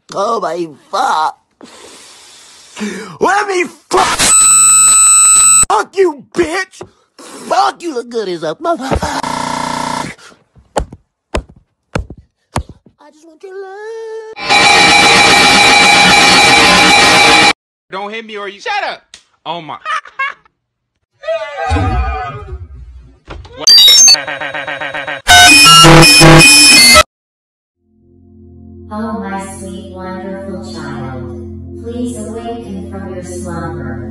Oh my fuck. Let me fuck. Fuck you, bitch. Fuck you, look good as a motherfucker. I just want your love. Don't hit me or you. Shut up. Oh my. Oh, my sweet, wonderful child, please awaken from your slumber.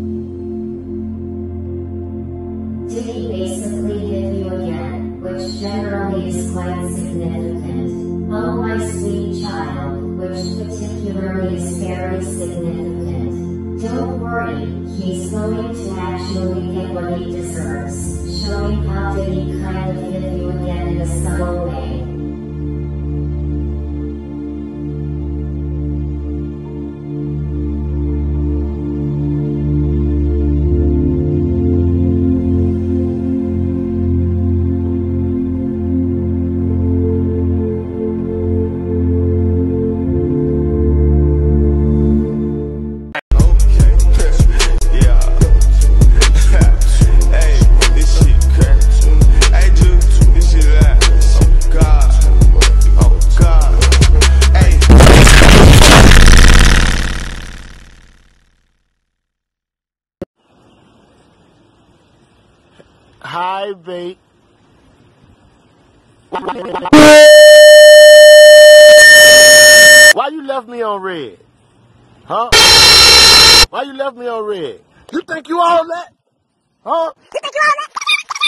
Did he basically hit you again, which generally is quite significant? Oh, my sweet child, which particularly is very significant. Don't worry, he's going to actually get what he deserves. Show me how did he kind of hit you again in a subtle way. Hi, babe. Why you left me on red? Huh? Why you left me on red? You think you all that? Huh? You think you all that?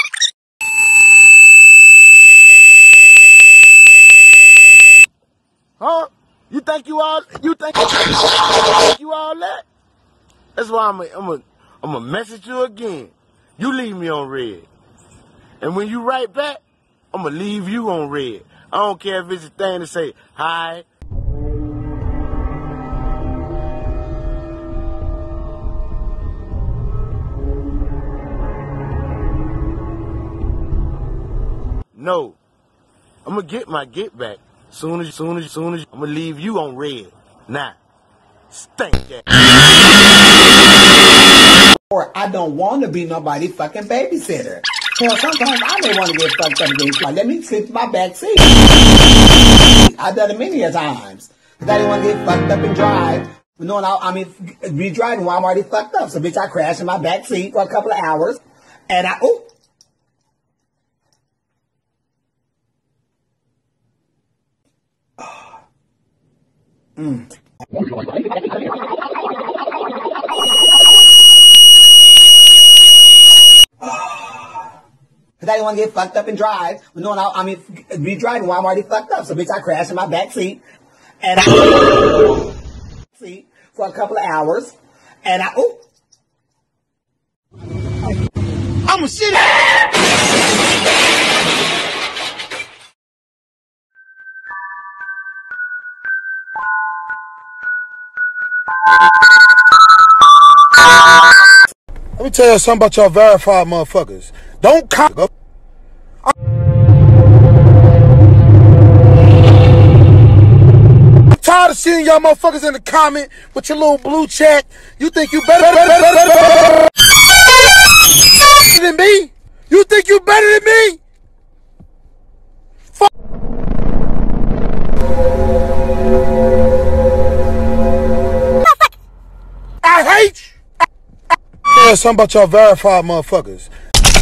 Huh? You think you all that? That's why I'm gonna message you again. You leave me on red. And when you write back, I'm gonna leave you on red. I don't care if it's a thing to say hi. No. I'm gonna get my get back. Soon as I'm gonna leave you on red. Nah. Stink that. Or I don't want to be nobody fucking babysitter. Hell, sometimes I may want to get fucked up and get like, let me sleep in my back seat. I've done it many a times. Cause I didn't want to get fucked up and drive. Knowing be driving while I'm already fucked up. So bitch, I crashed in my back seat for a couple of hours. And Cause I didn't want to get fucked up and drive. Knowing be driving while I'm already fucked up. So bitch, I crashed in my back seat. And for a couple of hours. And I'm a shit. Let me tell you something about y'all verified motherfuckers. Don't come. I'm tired of seeing y'all motherfuckers in the comment with your little blue check. You think you better than me? You think you better than me? Fuck. I hate you. Tell you something about y'all verified motherfuckers.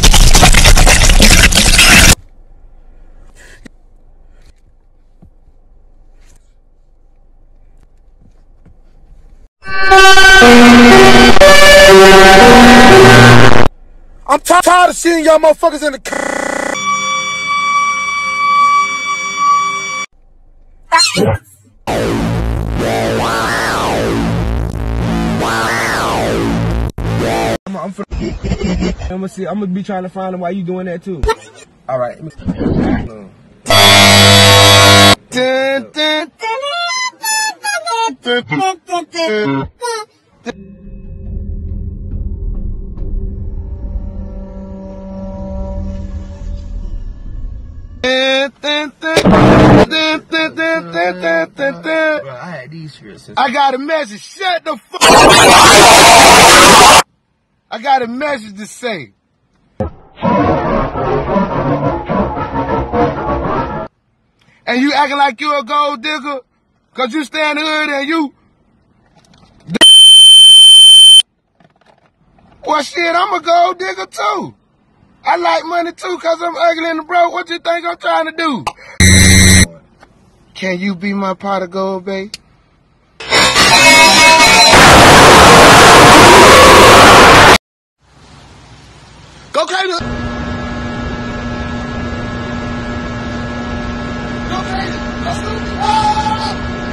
I'm tired of seeing y'all motherfuckers in the I'm gonna be trying to find him while you doing that too. All right. I had these here since. I got a message. Shut the fuck. I got a message to say. And you acting like you a gold digger? Cause you stay in the hood and you... Well, shit, I'm a gold digger too. I like money too cause I'm ugly and broke. What you think I'm trying to do? Can you be my pot of gold, babe? Go crazy! Go crazy! Go stupid! Ah!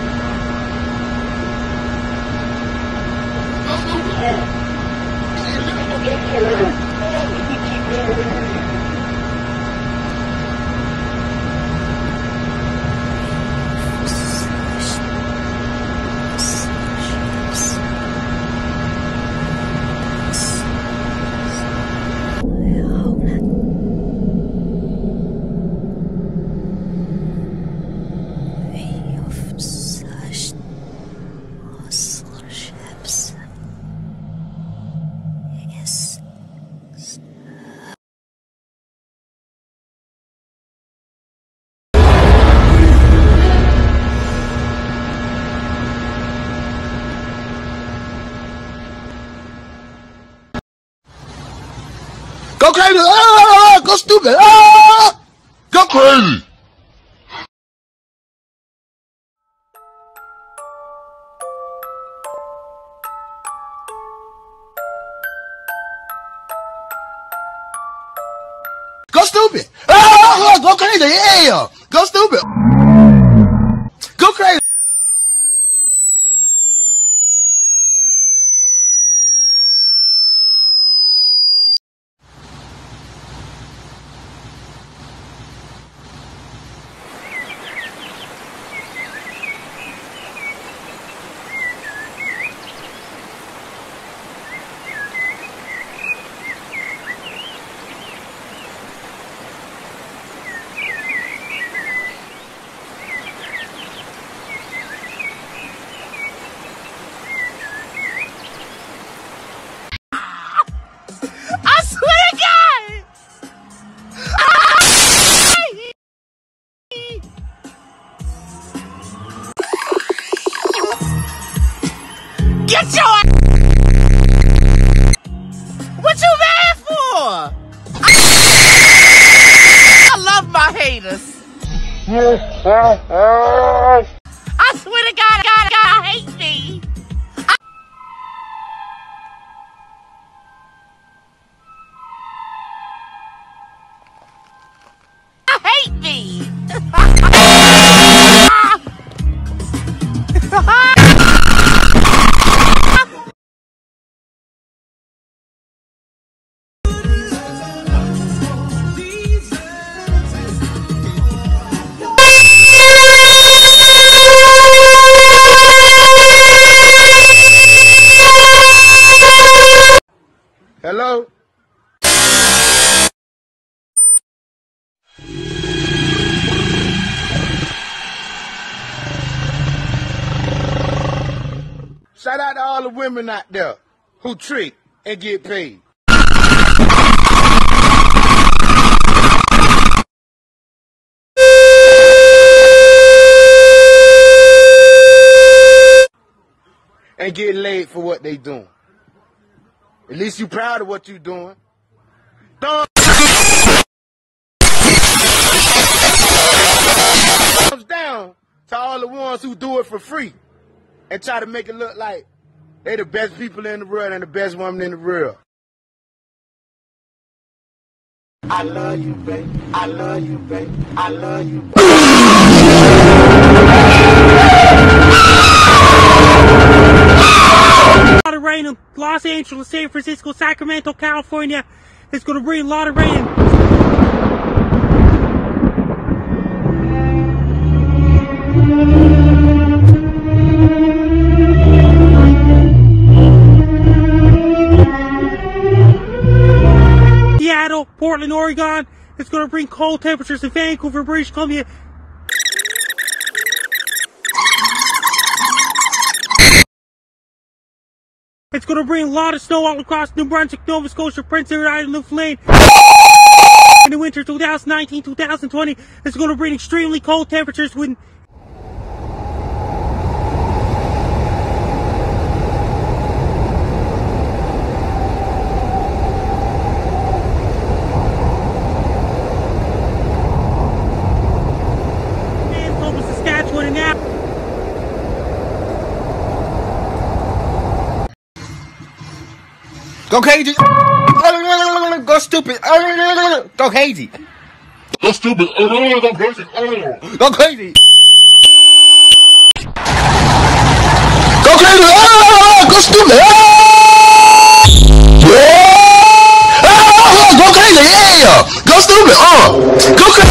Go stupid! Go crazy! Ah! Go stupid! Ah! Go crazy! Go stupid! Ah! Go crazy! Yeah! Go stupid! Go crazy! Get your What you mad for? I love my haters. I swear to God, I hate me. I hate me. Hello? Shout out to all the women out there who trick and get paid. And get laid for what they doing. At least you proud of what you doing. Thumbs down to all the ones who do it for free and try to make it look like they the best people in the world and the best woman in the world. I love you, baby. I love you, baby. I love you, baby. A lot of rain in Los Angeles, San Francisco, Sacramento, California. It's going to bring a lot of rain. Seattle, Portland, Oregon. It's going to bring cold temperatures in Vancouver, British Columbia. It's going to bring a lot of snow all across New Brunswick, Nova Scotia, Prince Edward Island, Newfoundland. In the winter 2019-2020, it's going to bring extremely cold temperatures with Manitoba, Saskatchewan, and now. Go crazy. Go stupid. Go crazy. Go stupid. Go crazy. Go crazy. Go crazy. Go stupid. Yeah. Go crazy. Yeah. Go stupid. Go crazy.